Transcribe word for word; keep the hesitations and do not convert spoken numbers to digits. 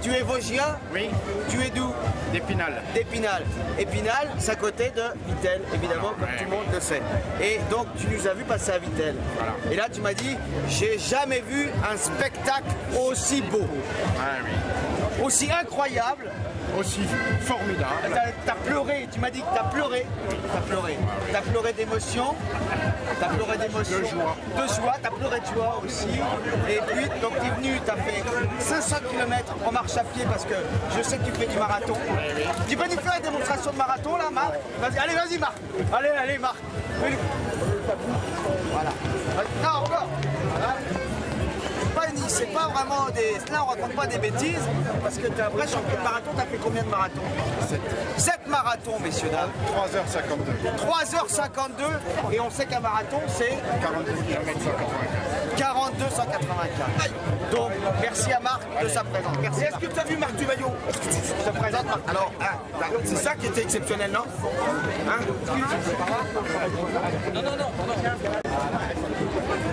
tu es Vosgien? Oui. Tu es d'où? D'Épinal. D'Épinal. Épinal, c'est à côté de Vittel, évidemment, comme ouais, tout le oui. monde le sait. Et donc, tu nous as vu passer à Vittel. Voilà. Et là, tu m'as dit, j'ai jamais vu un spectacle aussi beau, Ah, oui. aussi incroyable. Aussi formidable. T'as, t'as pleuré, tu m'as dit que t'as pleuré. T'as pleuré. T'as pleuré d'émotion. T'as pleuré d'émotion. De joie. De joie, t'as pleuré de joie aussi. Et puis, donc t'es venu, t'as fait cinq cents kilomètres en marche à pied parce que je sais que tu fais du marathon. Tu peux nous faire une démonstration de marathon là, Marc? Vas-y, allez, vas-y, Marc. Allez, allez, Marc. Voilà. Non, encore. Voilà. C'est pas vraiment des... Là, on raconte pas des bêtises, parce que tu es un vrai champion de marathon. Tu as fait combien de marathons? sept. sept marathons, messieurs, dames. trois heures cinquante-deux. trois heures cinquante-deux, et on sait qu'un marathon, c'est quarante-deux kilomètres cent quatre-vingt-quinze. quarante-deux cent quatre-vingt-quinze. Donc, merci à Marc de sa présence. Merci. Est-ce que tu as vu Marc Duvaillot? Je te présente Marc. Alors, hein, c'est ça qui était exceptionnel, non? Hein? Non, non, non, non.